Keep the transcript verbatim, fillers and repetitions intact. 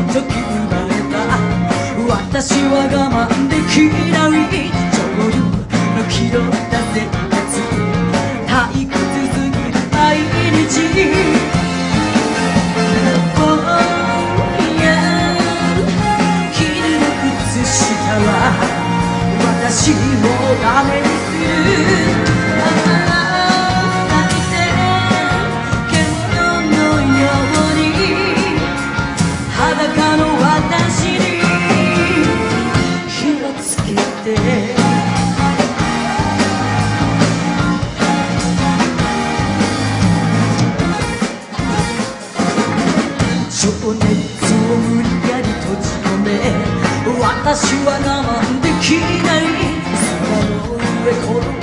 時生まれた私は我慢できない女優の気取った生活退屈すぎる毎日私をダメにする泣いて獣のように裸の私に火をつけて情熱を無理やり閉じ込め私は我慢できない砂の上転が